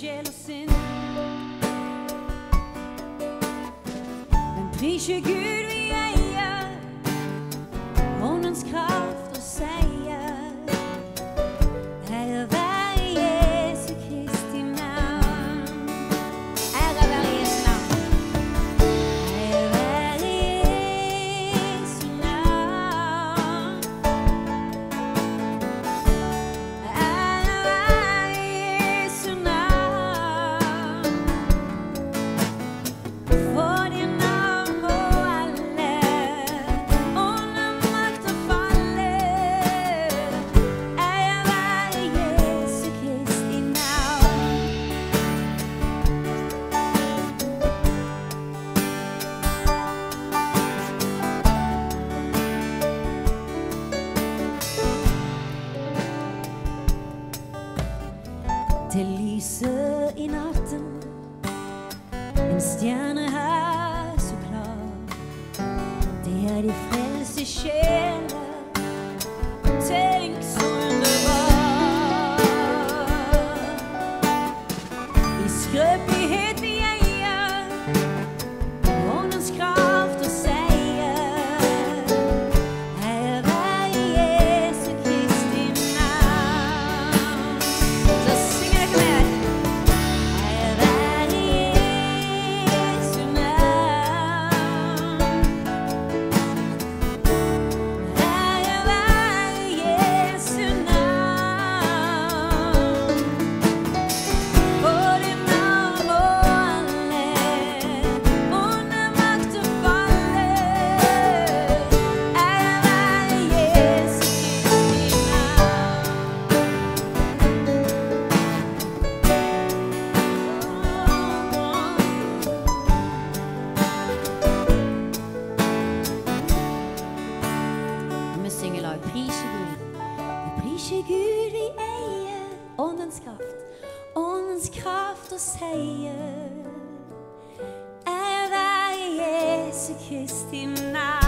sjel og sinn. Men priser Gud vi eier, åndens kraft og seier. Ære være Jesu Kristi navn. Ære være Jesu navn. Ære være Jesu navn. Ære være Jesu navn. For din navn må alle under makt og falle. Ære være Jesu Kristi navn. Det lyser i natten, en stjerne her så klar. Det er de frelse sjeler, tenk så underbar. I skrøpelighet vi eier, åndens kraft og seier. Ære være Jesu Kristi navn. Så synger dere med. Ære være Jesu navn. Ære være Jesu navn. For din navn må alle under makt og falle. Ære være Jesu Kristi navn. Vi synger lag. Priser Gud. Vi priser Gud vi eier, åndens kraft og seier. Ære være Jesu Kristi navn.